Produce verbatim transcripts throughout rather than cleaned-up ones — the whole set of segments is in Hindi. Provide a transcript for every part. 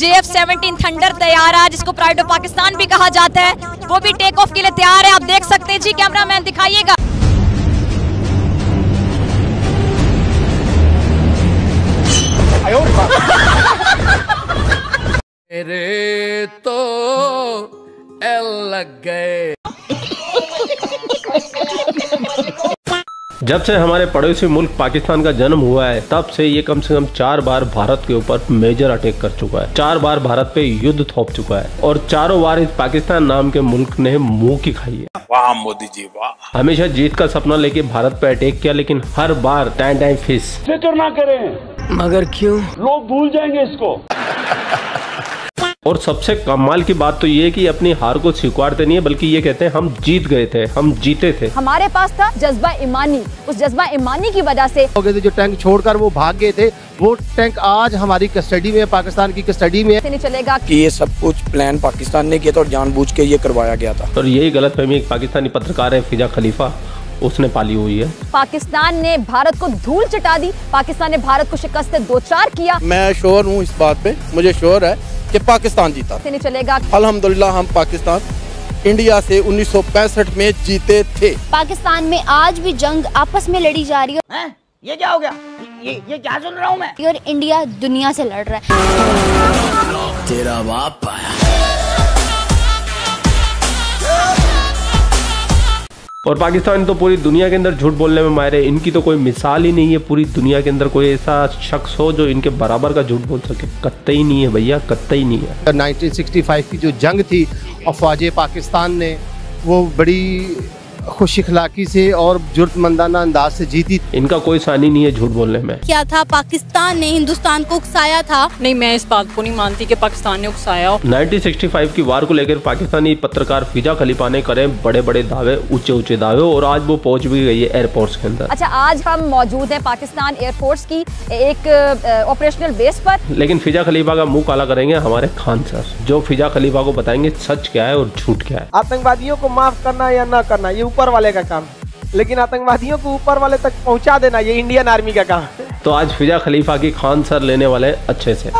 जे एफ सेवनटीन थंडर तैयार है, जिसको प्राइड ऑफ पाकिस्तान भी कहा जाता है, वो भी टेक ऑफ के लिए तैयार है। आप देख सकते हैं जी, कैमरामैन दिखाइएगा। मेरे तो एल लग गए। जब से हमारे पड़ोसी मुल्क पाकिस्तान का जन्म हुआ है, तब से ये कम से कम चार बार भारत के ऊपर मेजर अटैक कर चुका है, चार बार भारत पे युद्ध थोप चुका है और चारों बार इस पाकिस्तान नाम के मुल्क ने मुंह की खाई है। वाह मोदी जी वाह। हमेशा जीत का सपना लेके भारत पे अटैक किया, लेकिन हर बार टाइम टाइम फिस। फिक्र ना करें, मगर क्यों? लोग भूल जाएंगे इसको। और सबसे कमाल की बात तो ये है कि अपनी हार को स्वीकारते नहीं है, बल्कि ये कहते हैं हम जीत गए थे, हम जीते थे। हमारे पास था जज्बा ईमानी, उस जज्बा ईमानी की वजह से हो गए थे, जो टैंक छोड़कर वो भाग गए थे, वो टैंक आज हमारी कस्टडी में, पाकिस्तान की कस्टडी में नहीं चलेगा कि ये सब कुछ प्लान पाकिस्तान ने किया था और जानबूझ के ये करवाया गया था। और यही गलतफहमी एक पाकिस्तानी पत्रकार है फिजा खलीफा, उसने पाली हुई है। पाकिस्तान ने भारत को धूल चटा दी, पाकिस्तान ने भारत को शिकस्त से दो चार किया। मैं श्योर हूँ इस बात पे, मुझे श्योर है कि पाकिस्तान जीता। नहीं चलेगा। अल्हम्दुलिल्लाह हम पाकिस्तान इंडिया से उन्नीस सौ पैंसठ में जीते थे। पाकिस्तान में आज भी जंग आपस में लड़ी जा रही है। हैं? ये क्या हो गया? ये ये क्या सुन रहा हूँ मैं? और इंडिया दुनिया से लड़ रहा है। तेरा बाप आया। और पाकिस्तान तो पूरी दुनिया के अंदर झूठ बोलने में माहिर है, इनकी तो कोई मिसाल ही नहीं है। पूरी दुनिया के अंदर कोई ऐसा शख्स हो जो इनके बराबर का झूठ बोल सके, कतई नहीं है भैया, कतई नहीं है। उन्नीस सौ पैंसठ की जो जंग थी, अफवाज पाकिस्तान ने वो बड़ी खुश इखलाकी से और जुर्तमंदाना अंदाज से जीती। इनका कोई सानी नहीं है झूठ बोलने में। क्या था, पाकिस्तान ने हिंदुस्तान को उकसाया था? नहीं, मैं इस बात को नहीं मानती कि पाकिस्तान ने उकसाया हो। उन्नीस सौ पैंसठ की वार को लेकर पाकिस्तानी पत्रकार फिजा खलीफा ने करे बड़े बड़े दावे, ऊंचे ऊंचे दावे, और आज वो पहुंच भी गई है एयरपोर्ट के अंदर। अच्छा, आज हम मौजूद हैं पाकिस्तान एयरफोर्स की एक ऑपरेशनल बेस पर, लेकिन फिजा खलीफा का मुंह काला करेंगे हमारे खान सर, जो फिजा खलीफा को बताएंगे सच क्या है और झूठ क्या है। आतंकवादियों को माफ करना या ना करना ये ऊपर वाले का काम, लेकिन आतंकवादियों को ऊपर वाले तक पहुंचा देना ये इंडियन आर्मी का काम। तो आज फिजा खलीफा की खान सर लेने वाले अच्छे से,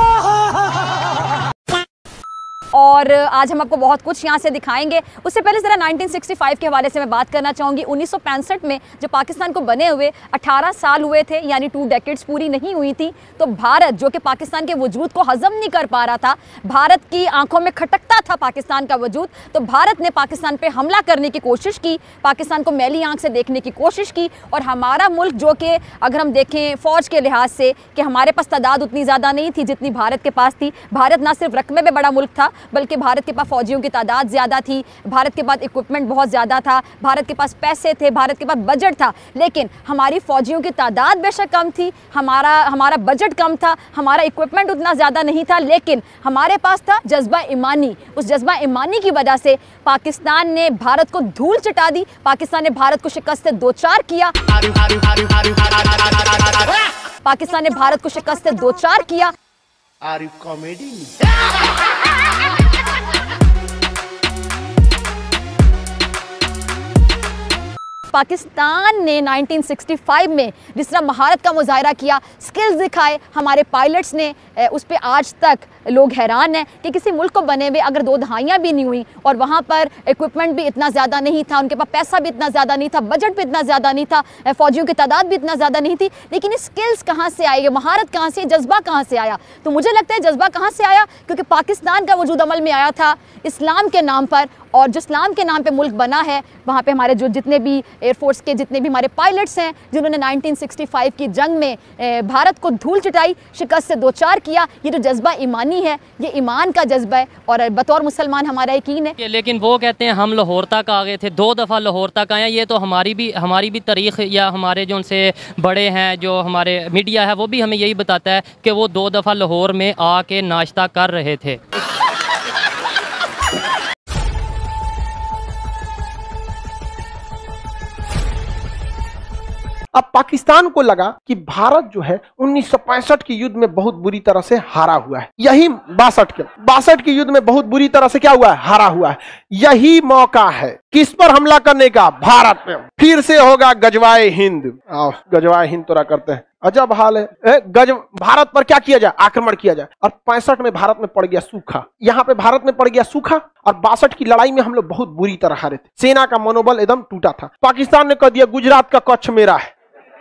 और आज हम आपको बहुत कुछ यहाँ से दिखाएंगे। उससे पहले ज़रा उन्नीस सौ पैंसठ के हवाले से मैं बात करना चाहूँगी। उन्नीस सौ पैंसठ में जब पाकिस्तान को बने हुए अठारह साल हुए थे, यानी टू डेकेड्स पूरी नहीं हुई थी, तो भारत जो कि पाकिस्तान के वजूद को हजम नहीं कर पा रहा था, भारत की आंखों में खटकता था पाकिस्तान का वजूद, तो भारत ने पाकिस्तान पे हमला करने की कोशिश की, पाकिस्तान को मैली आंख से देखने की कोशिश की। और हमारा मुल्क जो कि अगर हम देखें फ़ौज के लिहाज से कि हमारे पास तादाद उतनी ज़्यादा नहीं थी जितनी भारत के पास थी। भारत ना सिर्फ रकबे में बड़ा मुल्क था, बल्कि भारत के पास फौजियों की तादाद ज़्यादा थी, भारत के पास इक्विपमेंट बहुत ज़्यादा था, भारत के पास पैसे थे, भारत के पास बजट था। लेकिन हमारी फौजियों की तादाद बेशक कम थी, हमारा हमारा बजट कम था, हमारा इक्विपमेंट उतना ज़्यादा नहीं था, लेकिन हमारे पास था जज्बा ईमानी। उस जज्बा ईमानी की वजह से पाकिस्तान ने भारत को धूल चटा दी, पाकिस्तान ने भारत को शिकस्त से दो चार किया, पाकिस्तान ने भारत को शिकस्त से दो चार किया। Are you comedy? पाकिस्तान ने उन्नीस सौ पैंसठ में जिस तरह महारत का मुजाहरा किया, स्किल्स दिखाए हमारे पायलट्स ने, उस पर आज तक लोग हैरान हैं कि किसी मुल्क को बने हुए अगर दो दहाइयाँ भी नहीं हुई और वहाँ पर इक्विपमेंट भी इतना ज़्यादा नहीं था, उनके पास पैसा भी इतना ज़्यादा नहीं था, बजट भी इतना ज़्यादा नहीं था, फ़ौजियों की तादाद भी इतना ज़्यादा नहीं थी, लेकिन ये स्किल्स कहाँ से आई, महारत कहाँ से, जज्बा कहाँ से आया? तो मुझे लगता है जज्बा कहाँ से आया, क्योंकि पाकिस्तान का वजूद अमल में आया था इस्लाम के नाम पर, और जो इस्लाम के नाम पे मुल्क बना है, वहाँ पे हमारे जो जितने भी एयरफोर्स के जितने भी हमारे पायलट्स हैं जिन्होंने उन्नीस सौ पैंसठ की जंग में भारत को धूल चटाई, शिकस्त से दो चार किया, ये जो जज्बा ईमानी है, ये ईमान का जज्बा है और बतौर मुसलमान हमारा यकीन है। लेकिन वो कहते हैं हम लाहौर तक आ गए थे, दो दफ़ा लाहौर तक आए। ये तो हमारी भी हमारी भी तारीख़ या हमारे जो उनसे बड़े हैं, जो हमारे मीडिया है, वो भी हमें यही बताता है कि वो दो दफ़ा लाहौर में आके नाश्ता कर रहे थे। अब पाकिस्तान को लगा कि भारत जो है उन्नीस सौ पैंसठ की युद्ध में बहुत बुरी तरह से हारा हुआ है, यही बासठ के बासठ के युद्ध में बहुत बुरी तरह से क्या हुआ है, हारा हुआ है। यही मौका है किस पर हमला करने का? भारत पे। फिर से होगा गजवाए हिंद। आओ गजवाए हिंद तोरा करते हैं। अजब हाल है। ए, गज भारत पर क्या किया जाए? आक्रमण किया जाए। और पैंसठ में भारत में पड़ गया सूखा। यहाँ पे भारत में पड़ गया सूखा और बासठ की लड़ाई में हम लोग बहुत बुरी तरह हारे थे। सेना का मनोबल एकदम टूटा था। पाकिस्तान ने कह दिया गुजरात का कच्छ मेरा है।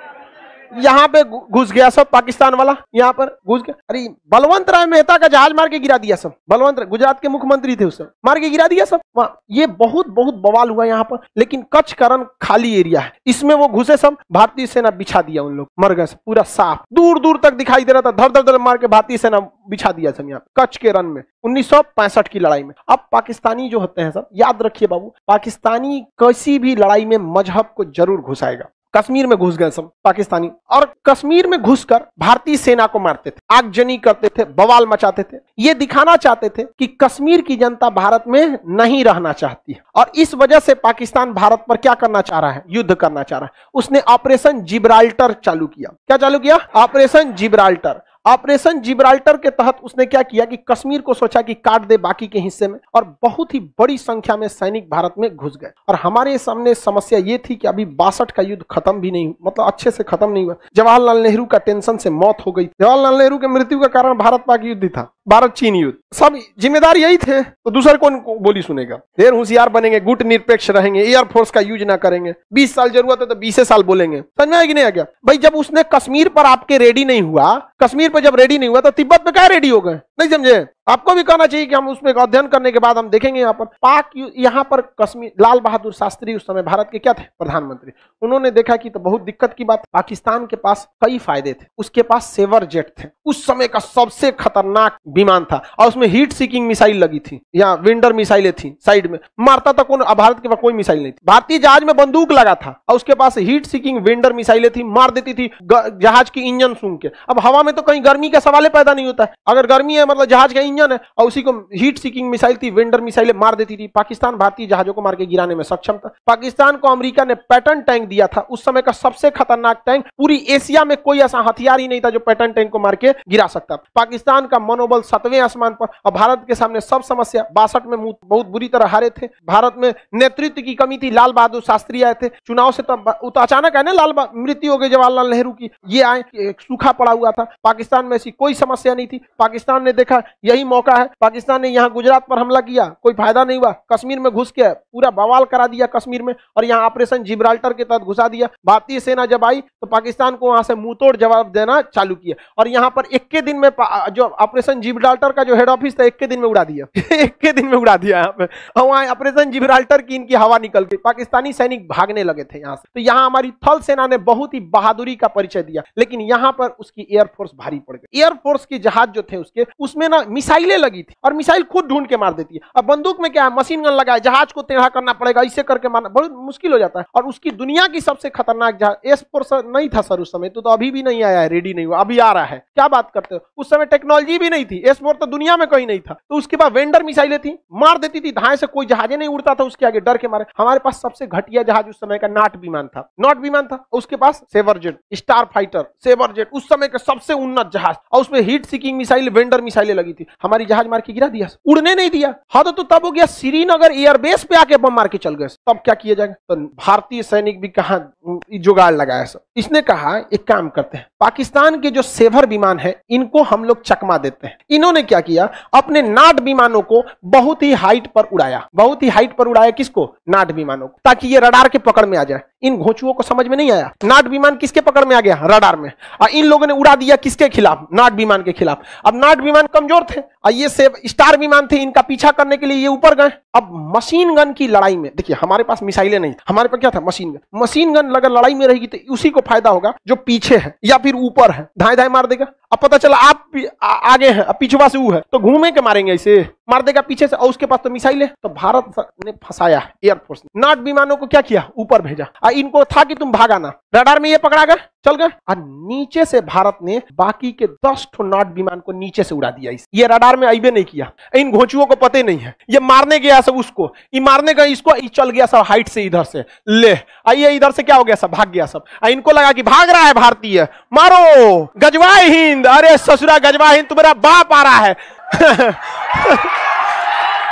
यहाँ पे घुस गया सब पाकिस्तान वाला, यहाँ पर घुस गया। अरे बलवंत राय मेहता का जहाज मार के गिरा दिया सब। बलवंत राय गुजरात के मुख्यमंत्री थे उस समय, मार के गिरा दिया सब वहाँ। ये बहुत बहुत बवाल हुआ यहाँ पर। लेकिन कच्छ का रण खाली एरिया है, इसमें वो घुसे सब। भारतीय सेना बिछा दिया, उन लोग मर गए पूरा साफ, दूर दूर तक दिखाई दे रहा था। धर धर धर मार के भारतीय सेना बिछा दिया सब यहाँ कच्छ के रण में उन्नीस सौ पैंसठ की लड़ाई में। अब पाकिस्तानी जो होते हैं सब, याद रखिए बाबू, पाकिस्तानी किसी भी लड़ाई में मजहब को जरूर घुसाएगा। कश्मीर में घुस गए सब पाकिस्तानी, और कश्मीर में घुसकर भारतीय सेना को मारते थे, आगजनी करते थे, बवाल मचाते थे। ये दिखाना चाहते थे कि कश्मीर की जनता भारत में नहीं रहना चाहती है, और इस वजह से पाकिस्तान भारत पर क्या करना चाह रहा है? युद्ध करना चाह रहा है। उसने ऑपरेशन जिब्राल्टर चालू किया। क्या चालू किया? Operation Gibraltar. ऑपरेशन जिब्राल्टर के तहत उसने क्या किया कि कश्मीर को सोचा कि काट दे बाकी के हिस्से में, और बहुत ही बड़ी संख्या में सैनिक भारत में घुस गए। और हमारे सामने समस्या ये थी कि अभी बासठ का युद्ध खत्म भी नहीं, मतलब अच्छे से खत्म नहीं हुआ। जवाहरलाल नेहरू का टेंशन से मौत हो गई। जवाहरलाल नेहरू के मृत्यु का कारण भारत पाक युद्ध था, भारत चीन युद्ध। सब जिम्मेदार यही थे, तो दूसरे कौन बोली सुनेगा? ढेर होशियार बनेंगे, गुट निरपेक्ष रहेंगे, एयरफोर्स का यूज ना करेंगे, बीस साल जरूरत है तो बीस साल बोलेंगे। समझ में आया कि नहीं आ गया? भाई जब उसने कश्मीर पर आपके रेडी नहीं हुआ, कश्मीर पर जब रेडी नहीं हुआ तो तिब्बत पे क्या रेडी हो गए? नहीं समझे? आपको भी कहना चाहिए कि हम उसमें अध्ययन करने के बाद हम देखेंगे। यहाँ पर पाक यहाँ पर कश्मीर, लाल बहादुर शास्त्री उस समय भारत के क्या थे? प्रधानमंत्री। उन्होंने देखा कि तो बहुत दिक्कत की बात, पाकिस्तान के पास कई फायदे थे। उसके पास सेवर जेट थे, उस समय का सबसे खतरनाक विमान था, और उसमें हीट सीकिंग मिसाइल लगी थी, यहाँ विंडर मिसाइलें थी साइड में, मारता था कौन? भारत के पास कोई मिसाइल नहीं थी। भारतीय जहाज में बंदूक लगा था और उसके पास हीट सीकिंग विंडर मिसाइलें थी, मार देती थी जहाज की इंजन सूंघ के। अब हवा में तो कहीं गर्मी का सवाल पैदा नहीं होता है। अगर गर्मी है मतलब जहाज का इंजन है, और उसी को हीट सीकिंग मिसाइल थी, विंडर मिसाइलें मार देती थी। पाकिस्तान भारतीय जहाजों को मार के गिराने में सक्षम था। पाकिस्तान को अमेरिका ने पैटर्न टैंक दिया था, उस समय का सबसे खतरनाक टैंक। पूरी एशिया में कोई ऐसा हथियार ही नहीं था जो पैटर्न टैंक को मार के गिरा सकता। पाकिस्तान का मनोबल सतवें आसमान पर, और भारत के सामने सब समस्या। बासठ में बहुत बुरी तरह हारे थे। भारत में नेतृत्व की कमी थी। लाल बहादुर शास्त्री आए थे चुनाव से, तो अचानक है ना, लाल मृत्यु हो गई जवाहरलाल नेहरू की, ये आए, सूखा पड़ा हुआ था। पाकिस्तान में ऐसी कोई समस्या नहीं थी। पाकिस्तान ने देखा यही मौका है, पाकिस्तान ने यहाँ गुजरात पर हमला किया, कोई फायदा नहीं हुआ। कश्मीर में घुस के पूरा बवाल करा दिया कश्मीर में, और यहाँ ऑपरेशन जिब्राल्टर के तहत घुसा दिया। भारतीय सेना जब आई तो पाकिस्तान को वहां से मुंहतोड़ जवाब देना चालू किया, और यहाँ पर एक के दिन में जो ऑपरेशन जिब्राल्टर का जो हेड ऑफिस था, एक के दिन में उड़ा दिया एक के दिन में उड़ा दिया यहाँ पे। और वहाँ ऑपरेशन जिब्राल्टर की इनकी हवा निकल गई, पाकिस्तानी सैनिक भागने लगे थे यहाँ से। तो यहाँ हमारी थल सेना ने बहुत ही बहादुरी का परिचय दिया, लेकिन यहाँ पर उसकी एयरफोर्स भारी पड़ गई। एयरफोर्स के जहाज जो थे उसके, उसमें ना मिसाइलें लगी थी, और मिसाइल खुद ढूंढ के मार देती है। अब बंदूक में क्या है? मशीन गन लगा है, जहाज को टेढ़ा करना पड़ेगा, इससे करके मारना बहुत मुश्किल हो जाता है। और उसकी दुनिया की सबसे खतरनाक जहाज एस फोर नहीं था सर उस समय, तो, तो अभी भी नहीं आया है, रेडी नहीं हुआ, अभी आ रहा है। क्या बात करते हो? उस समय टेक्नोलॉजी भी नहीं थी, एस फोर तो दुनिया में कहीं नहीं था। तो उसके बाद वेंडर मिसाइलें थी, मार देती थी, धाए से कोई जहाजे नहीं उड़ता था उसके आगे, डर के मारे। हमारे पास सबसे घटिया जहाज उस समय का नाट विमान था, नॉट विमान था। उसके पास Sabre jet, Starfighter, Sabre jet, उस समय का सबसे उन्नत जहाज, और उसमें हीट सीकिंग मिसाइल, वेंडर मिसाइलें लगी थी। हमारी जहाज मार के गिरा दिया, उड़ने नहीं दिया। हाँ तो तब हो गया श्रीनगर एयरबेस पे आके बम मार के चल गए। तब क्या किया जाएगा? तो भारतीय सैनिक भी कहां जुगाड़ लगाया सब। इसने कहा एक काम करते हैं, पाकिस्तान के जो सेवर विमान है इनको हम लोग चकमा देते हैं। इन्होंने क्या किया? अपने नाट विमानों को बहुत ही हाइट पर उड़ाया, बहुत ही हाइट पर उड़ाया। किसको? नाट विमानों को, ताकि ये रडार के पकड़ में आ जाए। इन घोंचुओं को समझ में नहीं आया, नाट विमान किसके पकड़ में आ गया? रडार में। और इन लोगों ने उड़ा दिया किसके खिलाफ? नाट विमान के खिलाफ। अब नाट विमान कमजोर थे और ये से स्टार विमान थे, इनका पीछा करने के लिए ये ऊपर गए। अब मशीन गन की लड़ाई में देखिए, हमारे पास मिसाइलें नहीं, हमारे पास क्या था? Machine gun. मशीन गन अगर लड़ाई में रहेगी तो उसी को फायदा होगा जो पीछे है या फिर ऊपर है, धाए धाए मार देगा। अब पता चला आप आ, आगे हैं, अब पीछे से वो है, तो घूमे के मारेंगे, इसे मार देगा पीछे से, और उसके पास तो मिसाइल है। तो भारत ने फंसाया एयरफोर्स ने, नाट विमानों को क्या किया? ऊपर भेजा। और इनको था कि तुम भागाना, रडार में ये पकड़ा गया, चल गए। और नीचे से भारत ने बाकी के दस ठो नाट विमान को नीचे से उड़ा दिया। ये रडार में आईबे नहीं किया, इन घोंचुओं को पता नहीं है। ये मारने गया सब उसको, ये मारने गया इसको, ये चल गया सब हाइट से, इधर से ले आइए, इधर से क्या हो गया? सब भाग गया सब। इनको लगा कि भाग रहा है भारतीय, मारो गजवाए हिंद। अरे ससुरा गजवा हिंद, तुम्हारा बाप आ रहा है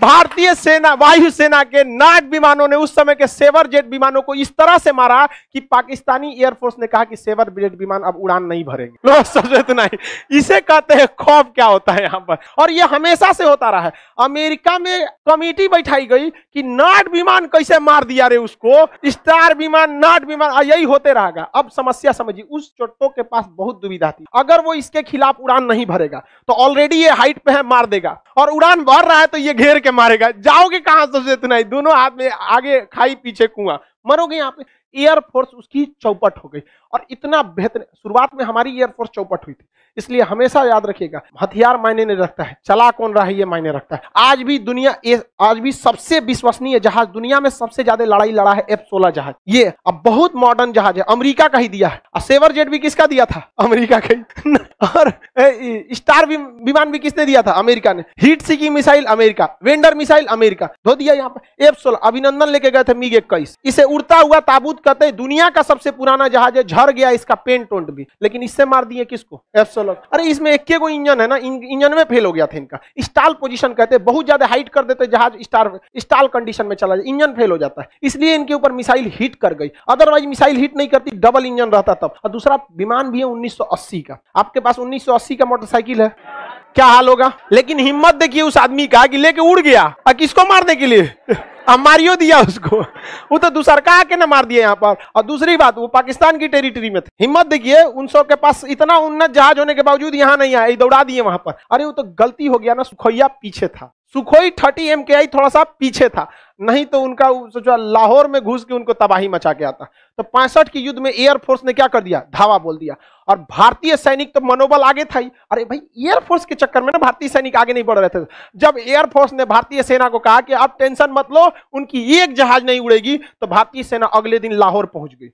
भारतीय सेना वायुसेना के नाग विमानों ने उस समय के सेवर जेट विमानों को इस तरह से मारा कि पाकिस्तानी एयरफोर्स ने कहा कि सेवर जेट विमान अब उड़ान नहीं भरेंगे। लोग समझे इतना ही, इसे कहते हैं खौफ क्या होता है यहाँ पर। और यह हमेशा से होता रहा है। अमेरिका में कमेटी बैठाई गई कि नाट विमान कैसे मार दिया रे उसको, स्टार विमान, नाट विमान, यही होते रहेगा। अब समस्या समझिए, उस चोटों के पास बहुत दुविधा थी। अगर वो इसके खिलाफ उड़ान नहीं भरेगा तो ऑलरेडी ये हाइट पे है, मार देगा, और उड़ान भर रहा है तो ये घेर के मारेगा। जाओगे कहां? सबसे इतना ही, दोनों हाथ में, आगे खाई पीछे कुआं, मरोगे यहाँ पे। एयरफोर्स उसकी चौपट हो गई। और इतना बेहतर, शुरुआत में हमारी एयरफोर्स चौपट हुई थी। इसलिए हमेशा याद रखिएगा, हथियार मायने नहीं रखता है, चला कौन रहा है ये मायने रखता है। आज भी दुनिया, आज भी सबसे विश्वसनीय जहाज, दुनिया में सबसे ज्यादा लड़ाई लड़ा है एफ सोलह जहाज। ये अब बहुत मॉडर्न जहाज है, अमेरिका का ही दिया है। और सेवर जेट भी किसका दिया था? अमेरिका का ही। और स्टार विमान भी किसने दिया था? अमेरिका ने। Heat seeking missile America, winder missile America, धो दिया यहाँ पे। एफ सोलह अभिनंदन लेके गए थे मिग इक्कीस। इसे उड़ता हुआ ताबूत कहते हैं, दुनिया का सबसे पुराना जहाज है, झड़ गया इसका पेंट टोंट भी, लेकिन इससे मार दिए किसको? एफ सोलह। अरे इसमें एक को इंजन है ना, इंजन में फेल हो गया था इनका। स्टाल पोजीशन कहते हैं, बहुत ज्यादा हाइट कर देते जहाज, स्टार स्टाल कंडीशन में चला जाए, इंजन फेल हो जाता है, इसलिए इनके ऊपर मिसाइल हिट कर गई। अदरवाइज मिसाइल हिट नहीं करती, डबल इंजन रहता तब। और दूसरा विमान भी है उन्नीस सौ अस्सी का। आपके पास उन्नीस सौ अस्सी का मोटरसाइकिल है, क्या हाल होगा? लेकिन हिम्मत देखिए उस आदमी का कि लेके उड़ गया। और किसको मारने के लिए? मारियो दिया उसको, वो तो दूसरका आके ना मार दिया यहाँ पर। और दूसरी बात, वो पाकिस्तान की टेरिटरी में थे। हिम्मत देखिए, उन सब के पास इतना उन्नत जहाज होने के बावजूद यहाँ नहीं आए, दौड़ा दिए वहां पर। अरे वो तो गलती हो गया ना, सुखोइया पीछे था, सुखोई थर्टी एम के आई थोड़ा सा पीछे था, नहीं तो उनका सोचा लाहौर में घुस के उनको तबाही मचा के आता। तो पैंसठ की युद्ध में एयरफोर्स ने क्या कर दिया? धावा बोल दिया। और भारतीय सैनिक तो मनोबल आगे था ही। अरे भाई, एयरफोर्स के चक्कर में ना भारतीय सैनिक आगे नहीं बढ़ रहे थे। जब एयरफोर्स ने भारतीय सेना को कहा कि आप टेंशन मत लो, उनकी एक जहाज नहीं उड़ेगी, तो भारतीय सेना अगले दिन लाहौर पहुंच गई।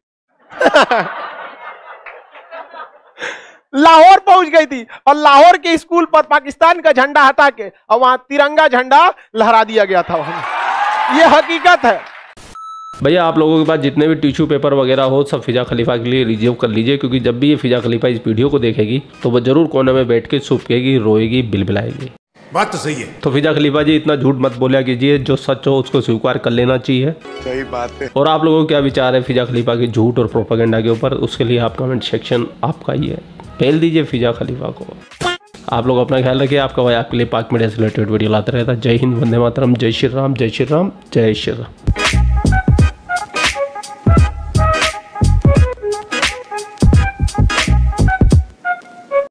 लाहौर पहुंच गई थी, और लाहौर के स्कूल पर पाकिस्तान का झंडा हटा के और वहां तिरंगा झंडा लहरा दिया गया था वहां। ये हकीकत है। भैया आप लोगों के पास जितने भी टिश्यू पेपर वगैरह हो, सब फिजा खलीफा के लिए रिजर्व कर लीजिए, क्योंकि जब भी ये फिजा खलीफा इस वीडियो को देखेगी तो वो जरूर कोने में बैठ के सूखेगी, रोएगी, बिलबिलाएगी। बात तो सही है। तो फिजा खलीफा जी, इतना झूठ मत बोलिया कीजिए, जो सच हो उसको स्वीकार कर लेना चाहिए। सही बात है। और आप लोगों को क्या विचार है फिजा खलीफा के झूठ और प्रोपेगेंडा के ऊपर, उसके लिए आप कमेंट सेक्शन आपका ही है, फैल दीजिए फिजा खलीफा को। आप लोग अपना ख्याल रखिए। आपका भाई आपके लिए पाक मीडिया से रिलेटेड वीडियो लाता रहता है। जय हिंद, वंदे मातरम, जय श्री राम, जय श्री राम, जय श्री राम।